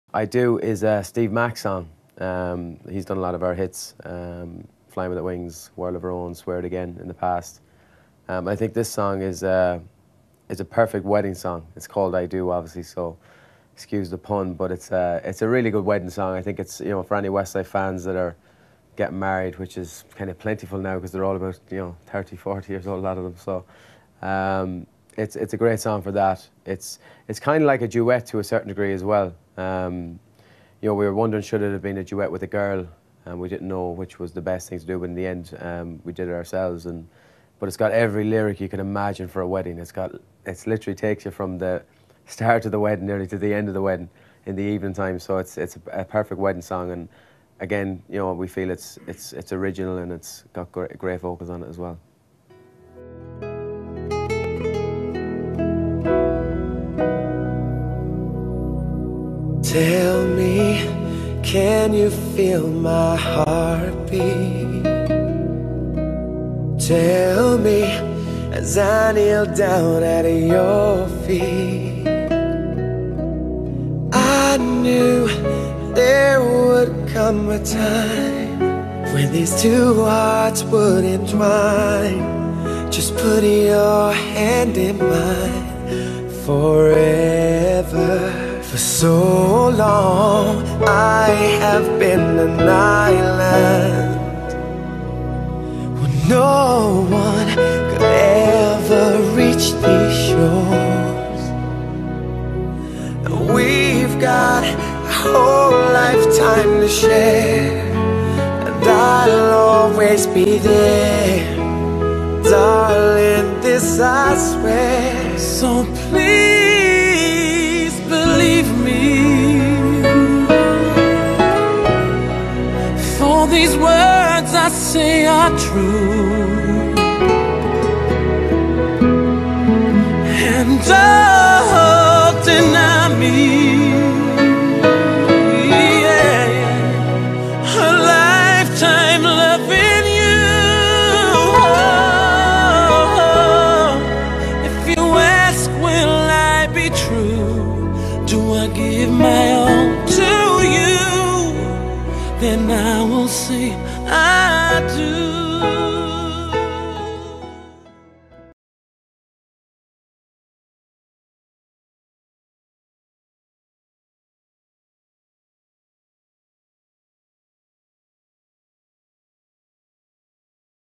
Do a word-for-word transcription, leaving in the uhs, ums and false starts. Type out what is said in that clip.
I Do is a Steve Mack song. Um, he's done a lot of our hits, um, Flying With the Wings, World of Our Own, Swear It Again in the past. Um, I think this song is, uh, is a perfect wedding song. It's called I Do, obviously, so excuse the pun, but it's, uh, it's a really good wedding song. I think it's, you know, for any Westside fans that are getting married, which is kind of plentiful now because they're all about, you know, thirty, forty years old, a lot of them. So um, it's, it's a great song for that. It's, it's kind of like a duet to a certain degree as well. Um, you know, we were wondering should it have been a duet with a girl, and we didn't know which was the best thing to do, but in the end, um, we did it ourselves. And but it's got every lyric you can imagine for a wedding. It's got, it's literally takes you from the start of the wedding nearly to the end of the wedding in the evening time. So it's it's a, a perfect wedding song. And again, you know, we feel it's it's it's original and it's got great, great vocals on it as well. Tell me, can you feel my heartbeat? Tell me, as I kneel down at your feet, I knew there would come a time when these two hearts would entwine. Just put your hand in mine forever. For so long I have been an island where no one could ever reach these shores. And we've got a whole lifetime to share, and I'll always be there, darling, this I swear. So please believe me, for these words I say are true, and don't deny me, yeah, a lifetime loving you. Oh, if you ask, will I be true? Do I give my all to you? Then I will say